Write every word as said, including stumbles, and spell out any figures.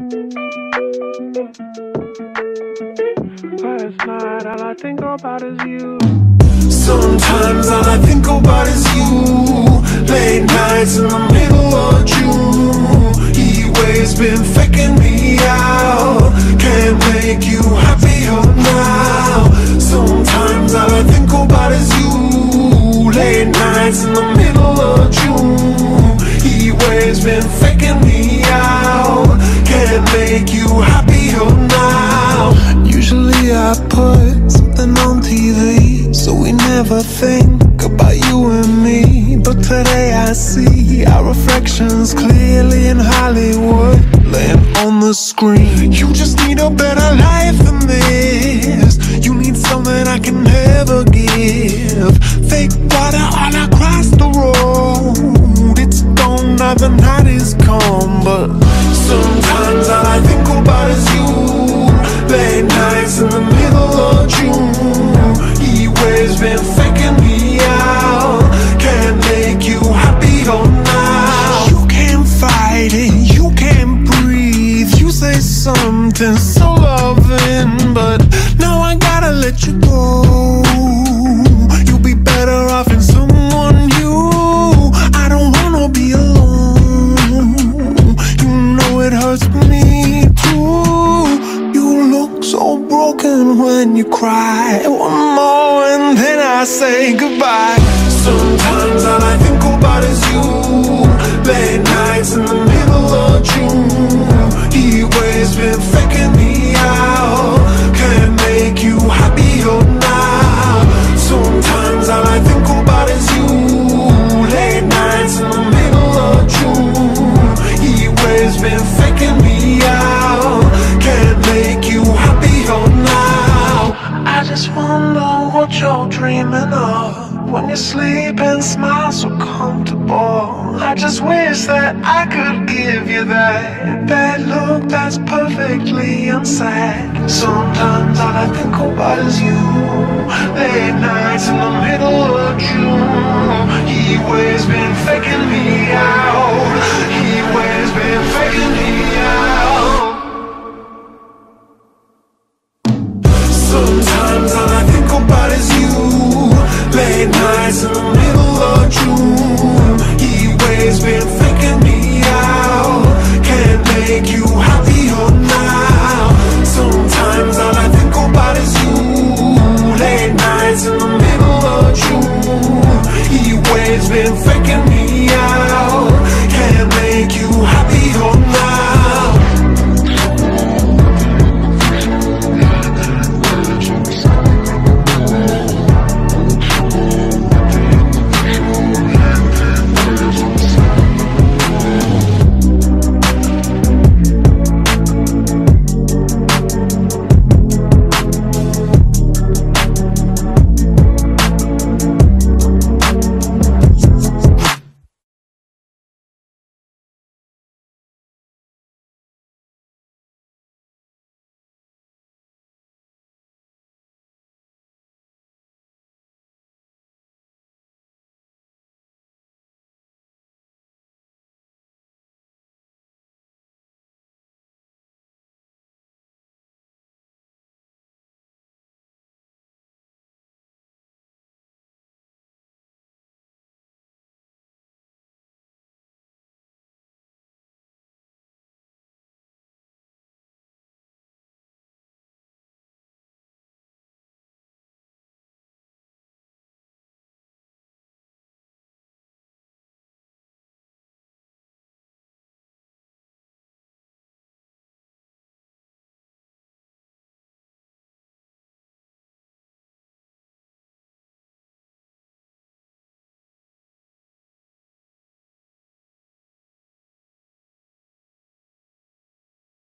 Last night, all I think about is you. Sometimes all I think about is you. Late nights in the middle of June. He waves been faking me out. Can't make you happier now. Sometimes all I think about is you. Late nights in the middle of June. He waves been faking me out. Can't make you happier now. Usually I put something on T V, so we never think about you and me. But today I see our reflections clearly in Hollywood, laying on the screen. You just need a better life than this. You need something I can never give. Fake water all across the road. It's gone now, the night is come. But sometimes all I think about is you. Late nights in the middle of June. He waves been faking me out. Can't make you happier now. You can't fight it, you can't breathe. You say something so loving, but now I gotta let you go. You'll be better off in someone new. I don't wanna be alone. You know it hurts me too. You look so broken when you cry. One more and then I say goodbye. Sometimes all I think about is you. Late nights in the middle of June. He waves been faking me out. Can't make you happier now. Sometimes all I think about is you. Late nights in the middle of June. He waves been faking me out. Can't make you happier now. I just wonder what you're dreaming of when you sleep and smile so comfortable. I just wish that I could give you that bad look that's perfectly unsaid. Sometimes all I think about is you. Late nights in the middle of June. He waves been faking me out. He waves been faking me out. Sometimes all I think about is you. Late nights in the middle of June. He waves been faking me out. Can't make you happier now.